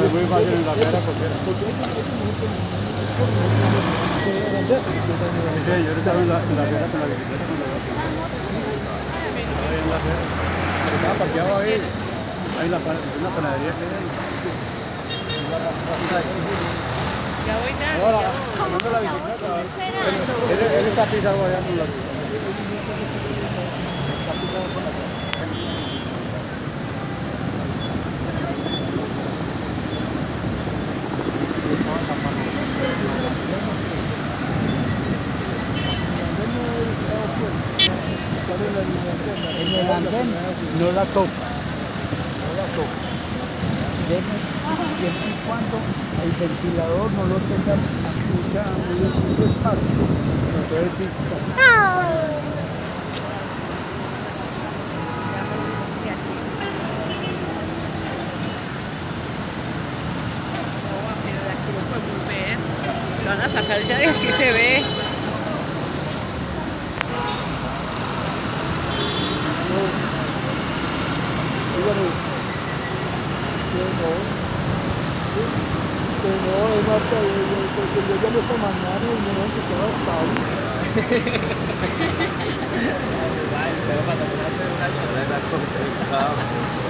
es muy fácil en la piedra cualquiera. Sí, yo ahorita en la piedra con la bicicleta con la ahí en la piedra. Estaba parqueado ahí. Ahí una panadería que hay. Ya voy tarde. Ahora, tomando la bicicleta. Él está pisado allá con la bicicleta. En el andén no la toca, no la toca. Siempre y cuando el ventilador no lo tenga muy espacio. Entonces sí, Pero de aquí no podemos ver. Lo van a sacar ya de aquí se ve. no, es más, yo llamé esta mañana y me dijeron que estaba estable. Pero para terminar de un año,